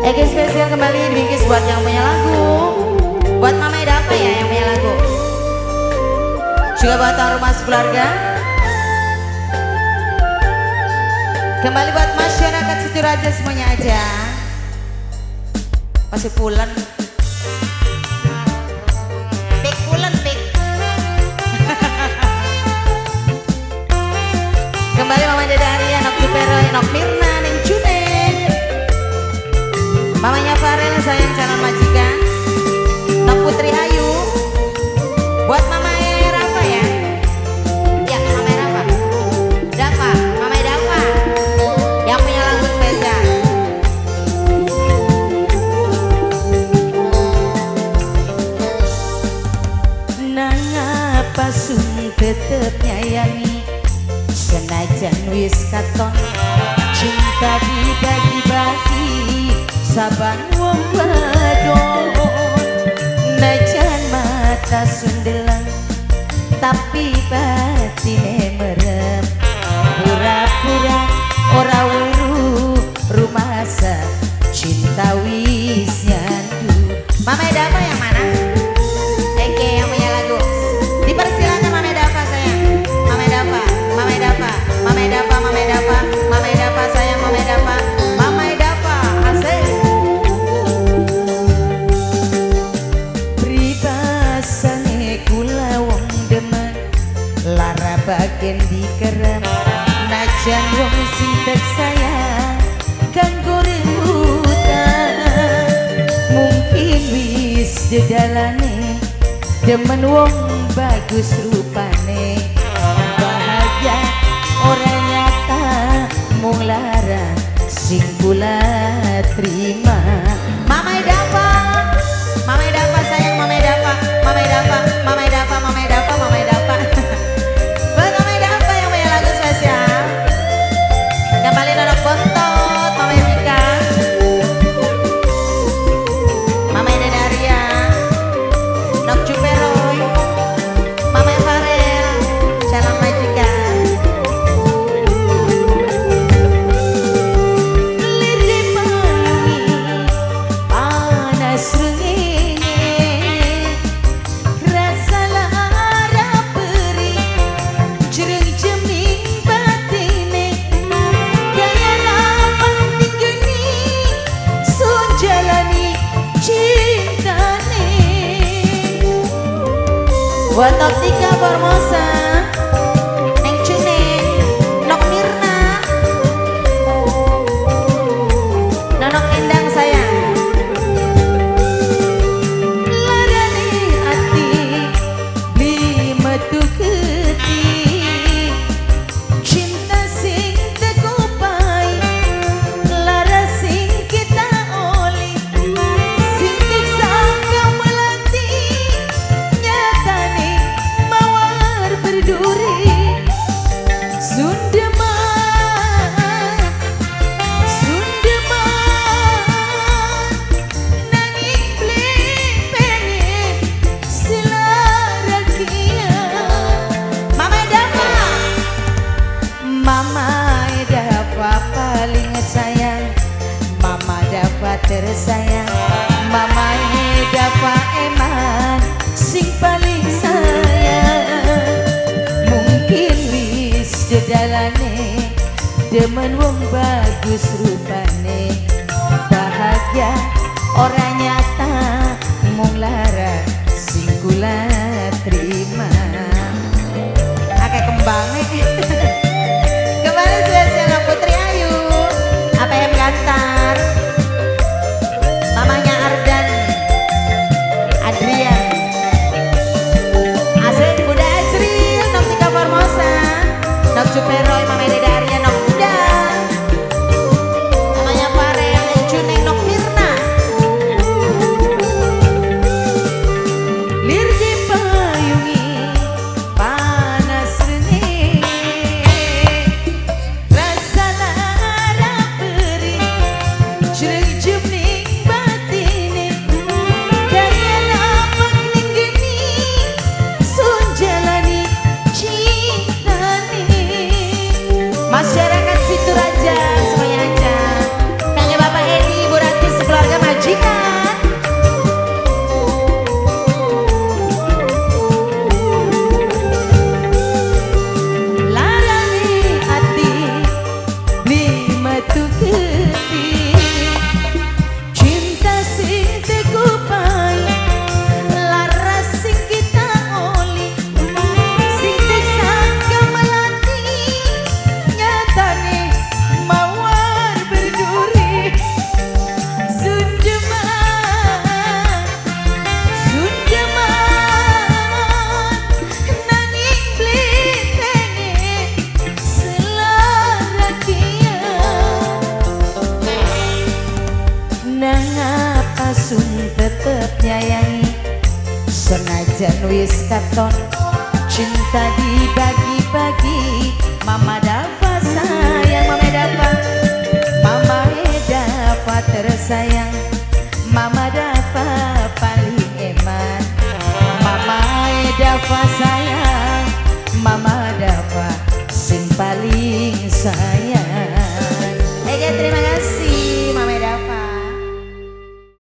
Eki spesial kembali dibingkis buat yang punya lagu. Buat Mama Eda apa ya yang punya lagu. Juga buat tuan rumah sekeluarga. Kembali buat masyarakat Situraja semuanya aja. Masih pulen. Pik pulen pik. Kembali Mama Deda Arya, Nok Jupero, Nok Mirna, Neng June. Mamanya Farel sayang calon majikan. Nok Putri Ayu. Buat Mama Rafa ya. Ya Mama Rafa. Dafa, Mama Dafa. Yang punya lagu spesial. Nang apa sun tetep nyayangi. Senajan wis katon cinta dibagi-bagi saban wong wadon. Najan mata sundelang tapi batine merem. Pura-pura ora weruh rumasa cinta wis nyandu. Mama Eda apa yang mana? Eke yang punya lagu. Dipersilakan Mama Eda apa sayang? Mama Eda apa? Mama Eda apa? Mama Eda apa? Mama Eda apa? Mama Eda apa sayang? Mama Eda apa? Mama Eda apa? Asik. Pribasange kula wong demen lara bagen dikerem. Najan wong sing tek sayang kanggo rebutan. Mungkin wis dedalane demen wong bagus rupane. Bahagia orang nyata mung lara sing kula terima. Mama Eda apa? Mama Eda apa sayang? Mama Eda apa? Mama Eda apa? Mama Eda apa? Mama Eda apa? Mama Eda apa? Buat Mama Eda apa yang punya lagu spesial? Kembali Nonok Bontot, Mama Evika, Mama Eda Daria, Nok Juperoy, Mama Farel, calon majikan. Lirih pagi, panas rengenge, rasa lara perih, jereng jeming batine. Gaya lapan tinggeni, sun jalani cintane. Buat Nok Tika Formosa, Neng Cune, Nok Mirna, Nonok Endang sayang. Larane ati beli metu geti, cinta sing tegupai lara sing kita oli, sing tersangka melati nyatane mawar berduri. Sundeman, Sundeman, nanging pengen selara kia. Mama Eda apa? Mama Eda apa paling sayang? Mama dapat tersayang. Mama Eda apa eman sing paling sayang. Mungkin wis dedalane demen wong bagus rupane. Bahagia orang nyata mung lara sing kula terima. Akeh kembangnya. Kembali spesial Putri Ayu, apa yang gantar, mamanya Ardan, Adrian, Asri Bunda Azril, Nok Tika Formosa, Nok Juperoy, Mama Deda Arya, Nok Muda, senajan wis katon cinta dibagi-bagi. Mama dapat sayang, mama dapat tersayang.